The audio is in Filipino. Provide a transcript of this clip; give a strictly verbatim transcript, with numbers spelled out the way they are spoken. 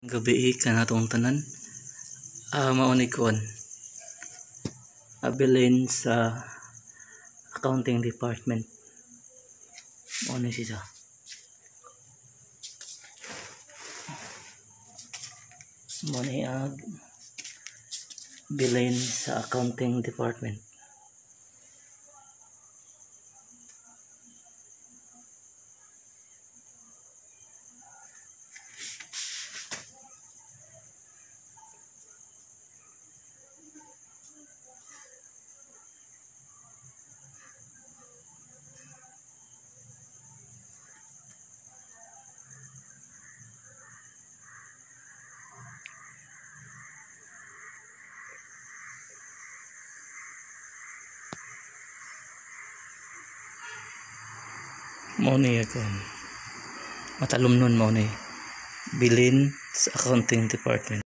Gabi ka natong tanan. Ah, mauni kon. Belen sa accounting department. Mauni siya. Mauni ag Belen sa accounting department. Mauni kon. Matalom nun mauni. Belen sa accounting department.